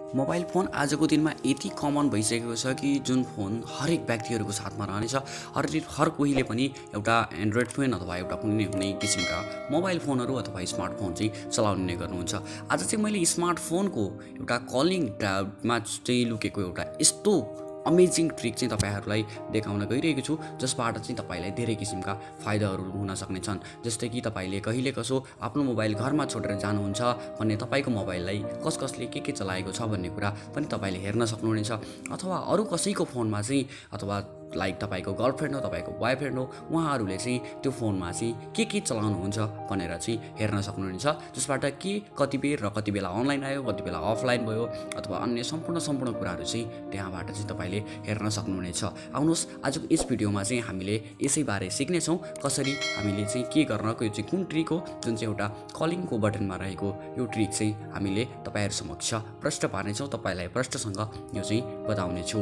Mobile phone आजको दिनमा यति कमन भइसकेको छ कि जुन फोन हरेक व्यक्तिहरूको साथमा रहनेछ। हर कोहीले पनि एउटा एन्ड्रोइड फोन अथवा एउटा कुनै किसिमका मोबाइल फोनहरू अथवा स्मार्टफोन चाहिँ चलाउने नै गर्नुहुन्छ। आज चाहिँ मैले स्मार्टफोनको एउटा कलिङमा चाहिँ लुकेको एउटा यस्तो अमेजिङ ट्रिक चाहिँ तपाईहरूलाई देखाउन गइरहेको छु, जसबाट चाहिँ तपाईलाई धेरै किसिमका फाइदाहरू हुन सक्नेछन्। जस्तै कि तपाईले कहिले कसो आफ्नो मोबाइल घरमा छोडेर जानुहुन्छ भने तपाईको मोबाइललाई कसले के चलाएको छ भन्ने कुरा पनि तपाईले हेर्न सक्नुहुनेछ। अथवा अरू कसैको फोनमा चाहिँ अथवा लाइक तपाईको गर्लफ्रेन्ड हो, तपाईको बोयफ्रेन्ड हो, उहाँहरूले चाहिँ त्यो फोनमा चाहिँ के चलाउनुहुन्छ भनेर चाहिँ हेर्न सक्नुहुनेछ। जसबाट के कति बेर र कति बेला अनलाइन आयो, कति बेला अफलाइन भयो अथवा अन्य सम्पूर्ण कुराहरू चाहिँ त्यहाँबाट चाहिँ तपाईले हेर्न सक्नुहुनेछ। आउनुहोस् आजको यस भिडियोमा चाहिँ हामीले यसैबारे सिक्नेछौँ, कसरी हामीले चाहिँ के गर्नको। यो चाहिँ कुन ट्रिक हो जुन चाहिँ एउटा कलिङको बटनमा रहेको यो ट्रिक चाहिँ हामीले तपाईहरु समक्ष प्रश्न पार्नेछौँ, तपाईलाई प्रश्नसँग यो चाहिँ बताउनेछु।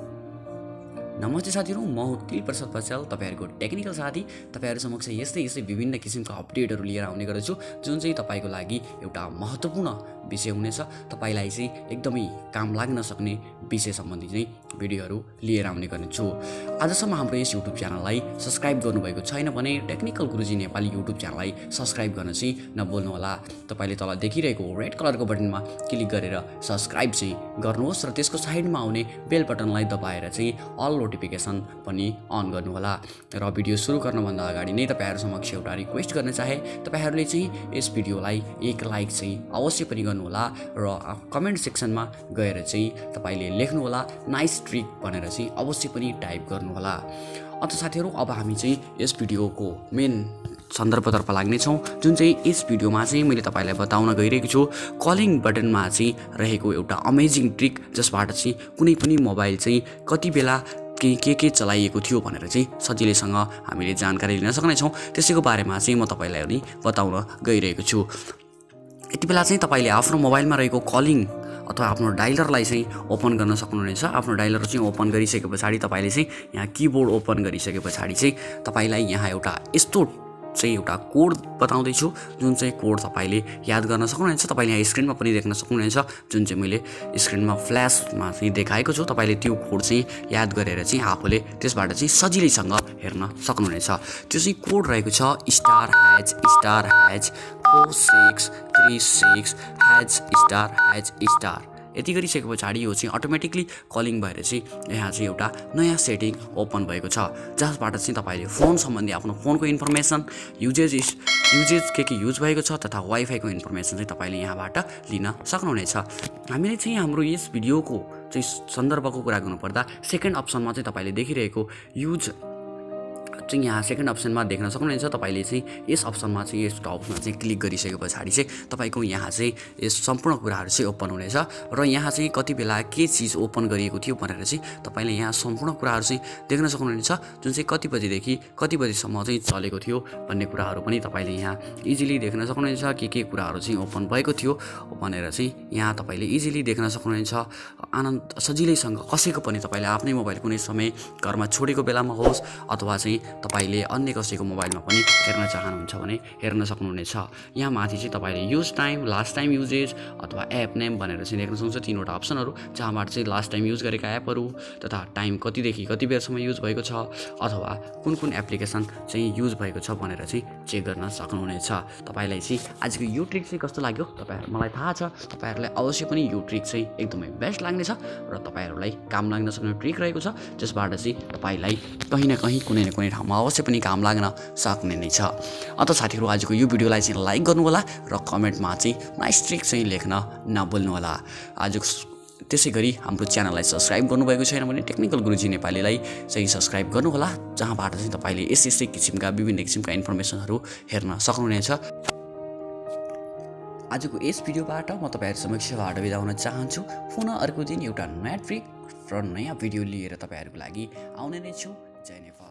नमस्ते साथीहरू, म हो तिल प्रसाद पछाल, तपाईहरुको टेक्निकल साथी। तपाईहरु समक्ष यस्तै विभिन्न किसिमका अपडेटहरू लिएर आउने गर्छु, जुन चाहिँ तपाईको लागि एउटा महत्त्वपूर्ण विषय हुनेछ। तपाईलाई चाहिँ एकदमै काम लाग्न सक्ने विषय सम्बन्धी चाहिँ भिडियोहरू लिएर आउने गर्नेछु। आजसम्म हाम्रो यस युट्युब च्यानललाई सब्स्क्राइब गर्नुभएको छैन भने टेक्निकल गुरुजी नेपाली युट्युब च्यानललाई सब्स्क्राइब गर्न चाहिँ नभुल्नुहोला। तपाईले तल देखिरहेको रेड कलरको बटनमा क्लिक गरेर सब्स्क्राइब चाहिँ गर्नुहोस् र त्यसको साइडमा आउने बेल बटनलाई दबाएर चाहिँ अल नोटिफिकेसन पनि अन गर्नुहोला। र भिडियो सुरु गर्नुभन्दा अगाडि नै तपाईहरु समक्ष एउटा रिक्वेस्ट गर्न चाहे, तपाईहरुले चाहिँ यस भिडियोलाई एक लाइक चाहिँ अवश्य पनि गर्नुहोला र कमेन्ट सेक्सनमा गएर चाहिँ तपाईले लेख्नुहोला नाइस ट्रिक भनेर चाहिँ अवश्य पनि टाइप गर्नुहोला। अन्त साथीहरु, अब हामी चाहिँ यस भिडियोको मेन सन्दर्भतर्फ लाग्नेछौँ, जुन चाहिँ यस भिडियोमा चाहिँ मैले तपाईलाई बताउन गइरहेको छु कलिङ बटनमा चाहिँ रहेको एउटा अमेजिङ ट्रिक, जसबाट चाहिँ कुनै पनि मोबाइल चाहिँ कति बेला के चलाइएको थियो भनेर चाहिँ सजिलैसँग हामीले जानकारी लिन सक्नेछौँ। त्यसैको बारेमा चाहिँ म तपाईलाई पनि बताउन गइरहेको छु। यति बेला चाहिँ तपाईले आफ्नो मोबाइलमा रहेको कलिङ अथवा आफ्नो डायलरलाई चाहिँ ओपन गर्न सक्नुहुनेछ। आफ्नो डायलर चाहिँ ओपन गरिसके पछाडि तपाईले चाहिँ यहाँ किबोर्ड ओपन गरिसके पछाडि चाहिँ तपाईलाई यहाँ एउटा यस्तो चाहिँ एउटा कोड बताउँदैछु, जुन चाहिँ कोड तपाईले याद गर्न सक्नुहुनेछ। तपाईले यहाँ स्क्रिनमा पनि देख्न सक्नुहुनेछ, जुन चाहिँ मैले स्क्रिनमा फ्ल्यासमा चाहिँ देखाएको छु। तपाईले त्यो कोड चाहिँ याद गरेर चाहिँ आफूले त्यसबाट चाहिँ सजिलैसँग हेर्न सक्नुहुनेछ। त्यो चाहिँ कोड रहेको छ *#4636###. यति गरिसके पछाडि यो चाहिँ अटोमेटिकली कलिङ भएर चाहिँ यहाँ चाहिँ एउटा नयाँ सेटिङ ओपन भएको छ, जसबाट चाहिँ तपाईले फोन सम्बन्धी आफ्नो फोनको इन्फर्मेसन, युजेज के युज भएको छ तथा वाइफाईको इन्फर्मेसन चाहिँ तपाईले यहाँबाट लिन सक्नुहुनेछ। हामीले चाहिँ हाम्रो यस भिडियोको चाहिँ सन्दर्भको कुरा गर्नुपर्दा सेकेन्ड अप्सनमा चाहिँ तपाईले देखिरहेको युज चाहिँ यहाँ सेकेन्ड अप्सनमा देख्न सक्नुहुनेछ। तपाईले चाहिँ यस अप्सनमा चाहिँ यस टपमा चाहिँ क्लिक गरिसके पछाडि चाहिँ तपाईको यहाँ चाहिँ यस सम्पूर्ण कुराहरू चाहिँ ओपन हुनेछ र यहाँ चाहिँ कति बेला के चिज ओपन गरिएको थियो भनेर चाहिँ तपाईले यहाँ सम्पूर्ण कुराहरू चाहिँ देख्न सक्नुहुनेछ, जुन चाहिँ कति बजेदेखि कति बजेसम्म चाहिँ चलेको थियो भन्ने कुराहरू पनि तपाईले यहाँ इजिली देख्न सक्नुहुनेछ। के कुराहरू चाहिँ ओपन भएको थियो भनेर चाहिँ यहाँ तपाईले इजिली देख्न सक्नुहुनेछ। आनन्द सजिलैसँग कसैको पनि तपाईले आफ्नै मोबाइल कुनै समय घरमा छोडेको बेलामा होस् अथवा चाहिँ तपाईले अन्य कसैको मोबाइलमा पनि हेर्न चाहनुहुन्छ भने हेर्न सक्नुहुनेछ। यहाँ माथि चाहिँ तपाईले use time, last time usage अथवा एप नेम भनेर चाहिँ देख्न सक्नुहुन्छ, तीनवटा अप्सनहरू, जहाँबाट चाहिँ लास्ट टाइम युज गरेका एपहरू तथा टाइम कतिदेखि कति बेरसम्म युज भएको छ अथवा कुन एप्लिकेसन चाहिँ युज भएको छ भनेर चाहिँ चेक गर्न सक्नुहुनेछ। तपाईलाई चाहिँ आजको यो ट्रिक चाहिँ कस्तो लाग्यो मलाई थाहा छ, तपाईहरुलाई अवश्य पनि यो ट्रिक चाहिँ एकदमै बेस्ट लाग्नेछ र तपाईहरुलाई काम लाग्न सक्ने ट्रिक रहेको छ, जसबाट चाहिँ तपाईलाई कहीँ न कहीँ कुनै न कुनै ठाउँमा अवश्य पनि काम लाग्न सक्ने नै छ। अन्त साथीहरु, आजको यो भिडियोलाई चाहिँ लाइक गर्नुहोला र कमेन्टमा चाहिँ नाइस ट्रिक चाहिँ लेख्न नभुल्नुहोला। त्यसै गरी हाम्रो च्यानललाई सब्स्क्राइब गर्नुभएको छैन भने टेक्निकल गुरुजी नेपालीलाई चाहिँ सब्स्क्राइब गर्नुहोला, जहाँबाट चाहिँ तपाईले यस्तै किसिमका विभिन्न किसिमका इन्फर्मेसनहरू हेर्न सक्नुहुनेछ। आजको यस भिडियोबाट म तपाईहरु समक्षबाट बिदा हुन चाहन्छु। पुनः अर्को दिन एउटा नयाँ ट्रिक र नयाँ भिडियो लिएर तपाईहरुको लागि आउने नै छु। जय नेपाल।